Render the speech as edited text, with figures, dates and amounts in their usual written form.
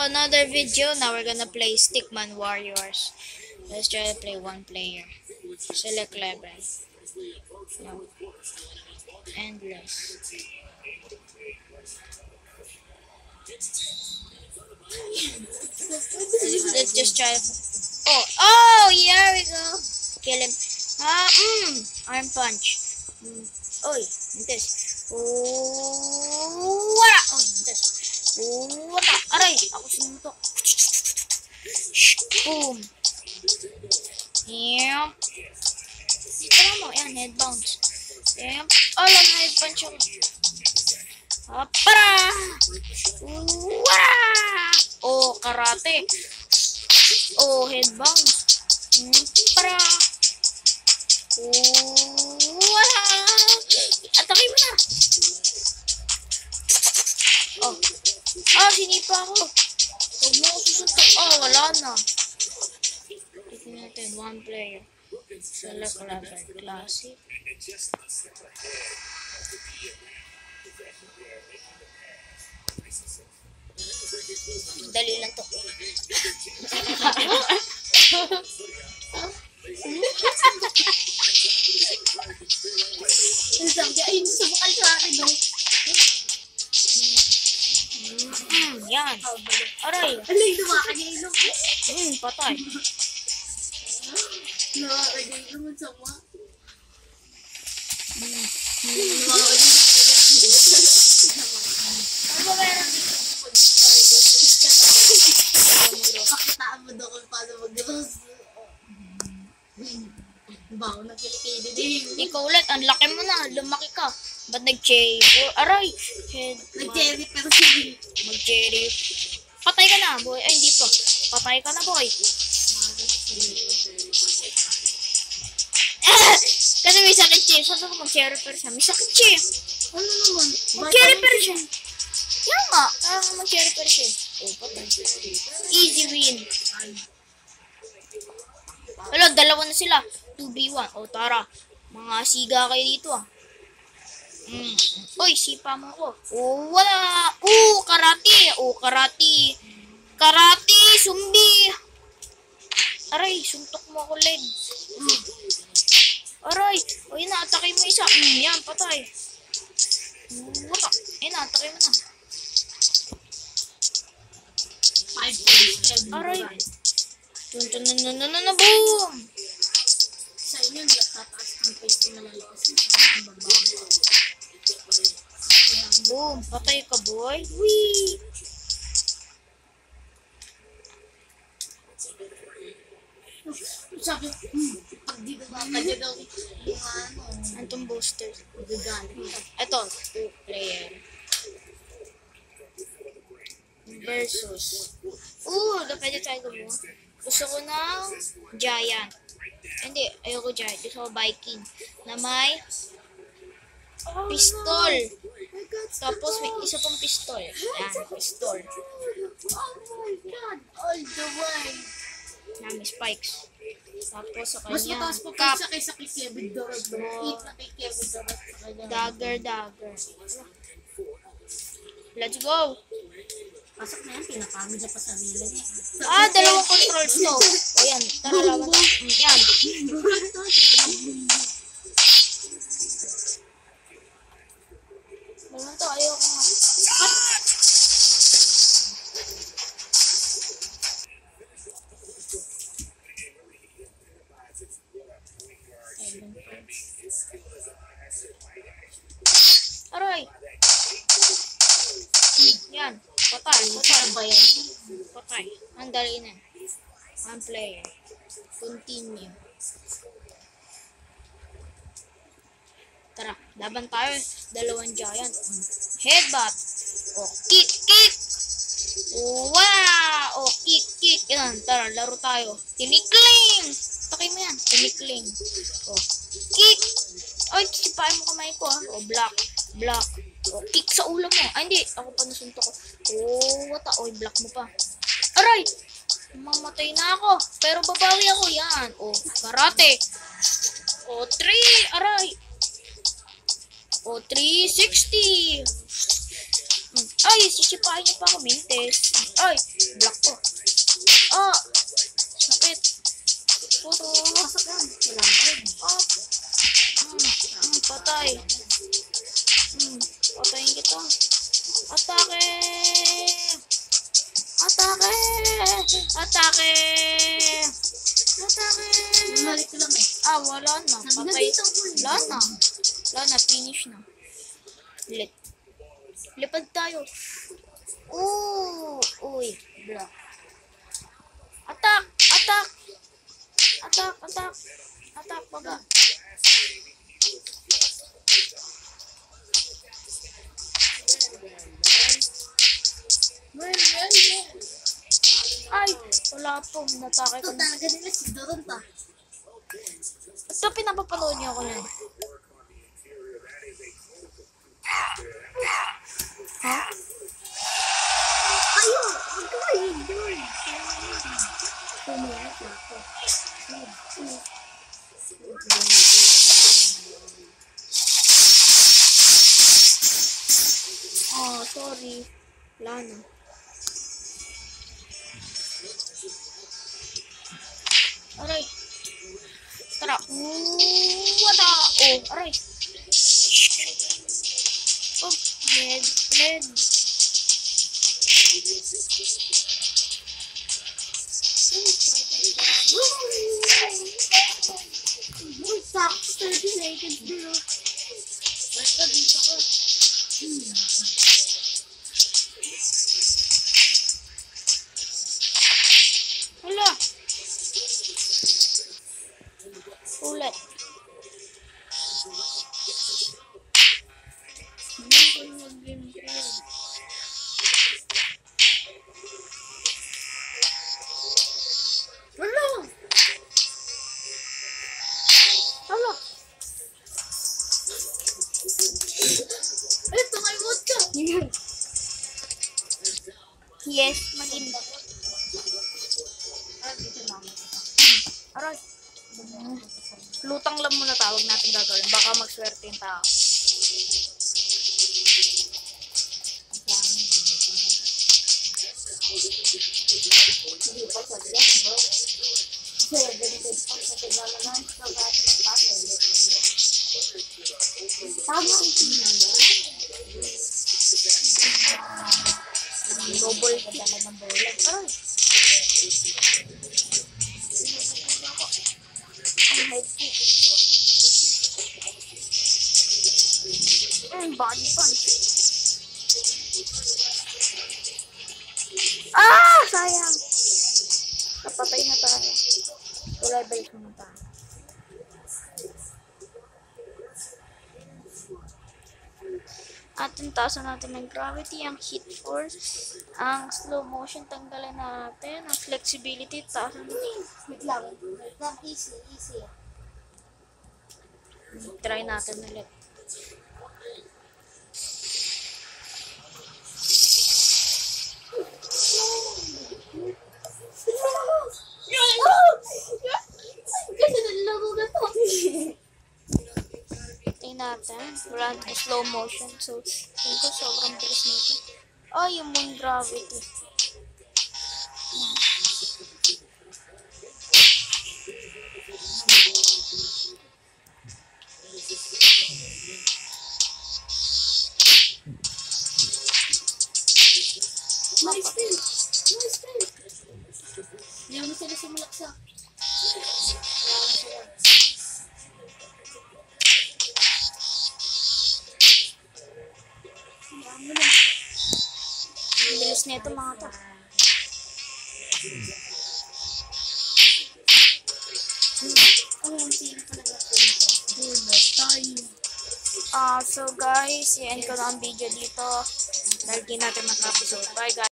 another video. Now we're gonna play Stickman Warriors. Let's try to play one player. Select level. No. Endless. Let's just try. Oh, here we go. Kill him. Arm punch. Oy, this. Wala. Oh, this. Wala. Aray, ako sinuntok. Boom. Yep. Tama mo, yan, head bounce. Yep. Oh, lang, head punch ako. Para! Wala! Oh, karate. Oh, head bounce. Para! Wala! Atake mo na! Oh. Oh, sinipa ako. Huwag mo ako susuntok. Oh, wala na. Tignan natin, one player. Select level, classic. Dali lang to. Yan. Aray. Alay, dumakan niya ilong. Patay. Dumakan niya ilong. Sama. Ano ba meron dito? Pakitaan mo daw kung paano mag-rose. Bago na kilikili din. Ikaw ulit, ang laki mo na. Lumaki ka. Ba't nag-cherry? Aray. Nag-cherry pero sige. Mag-cherry. Patay ka na, boy. Ay, hindi pa. Patay ka na, boy. Kasi may sakit siya. Saan ko mag-cherry pero siya? May sakit siya. Ano naman? Mag-cherry pero siya. Yan nga. Kaya nga mag-cherry pero siya. Oh, patay. Easy win. Wala, dalawa na sila. 2v1. O, tara. Mga siga kayo dito, ah. Uy, sipa mo ko. Oh, wala. Oh, karate. Oh, karate. Karate, sumbi. Aray, suntok mo ako, leg. Aray. O, yun na, atake mo isa. Yan, patay. Wala. Ayun na, atake mo na. Aray. Boom. Sa inyo, hindi tataas ang face na malalakas. Ang babago. Boom. Patay ka, boy. Wee. Sabi, pag di na makakadya daw yung ano. Antong booster. Magagalit. Ito, 2 player. Versus. Pwede tayo gumawa. Gusto ko ng Giant. Hindi, ayoko Giant. Gusto ko Viking. Na may pistol. Tapos may isa pang pistol. Yan, pistol. Oh my God! All the way! Na may spikes. Tapos sa Mas kanya, mataas pa cap. pa kaysa kay Kevin Durant. Eat na kay Kevin Durant sa kanya. Dagger. Let's go! Pasok na yan, pinapamid na pa sarili niya. Dalawang controls to. O yan, tara laban. Yan. Naman to, ayoko nga. Aray! Yan. Patay. Ba yan? Patay. Ang dali na. One player. Continue. Tara, laban tayo. Dalawang giant. Headbutt. O, kick. Wow! O, kick. Yan, tara, laro tayo. Tinikling! Takay mo yan. Tinikling. O, kick. Ay, sipain mo kamay ko, ha. O, block. O, kick sa ulo mo. Ay, hindi. Ako pa nasunto ko. Wata. Oy, block mo pa. Aray! Mamatay na ako. Pero babawi ako. Yan. O, karate. O, 3. Aray. O, 360. Ay, sisipain niya pa ako, Mintes. Ay, block ko. Ah, sakit. Puro. Pasok yan. Wala na rin. Up. Patay. Patayin kita. Atake! Atake! Atake! Atake! Bumalik ko lang eh. Ah, wala na. Sabi na Patay. dito ko eh. Wala na. Wala na. Finish na. Lipad tayo. Uy. Block. Attack! Attack! Attack! Attack! Attack! Baba. Well. Ay! Wala po. Natake Ito ko na. talaga nila si Doron ta. Ito, pinapapanood niyo ako niyan. Ha? Ayun! Huwag ka yun doon. Pumayat na ako. Oh, sorry. Wala na. Aray. Tara. Wala. Oh, aray. Oh, head. Sucks 30 seconds bro. Basta dito ko. Hala. Ulit. Wala! Hala. Ay, tumaywot ka! Yes, maganda. Aray. Lutang lang muna tawag natin gagawin. Baka magswerte yung tao. Hindi pa sa dress bro. Kasi ganito pang sa tinalaman sa gati ng pasel. Tama ang tinala. Double kick. Dala ng bola. Aray. Ang head kick. Body punch. Ah! Sayang. Napatay na tayo. Level ko na tayo. At taasan natin ng gravity, ang hit force, ang slow motion, tanggalin natin, ang flexibility, taasan natin. Wait lang. Easy. Try natin ulit. Ganda ng logo na to. Tingnan natin. Run to slow motion. So, tingin ko sobrang bilis nito. Oh, yung moon gravity. Nice thing. Hindi mo sila sumulaksak. Ang bilis nito mga to. So guys, i-end ko na ang video dito. Dahil di natin matapos. Bye guys.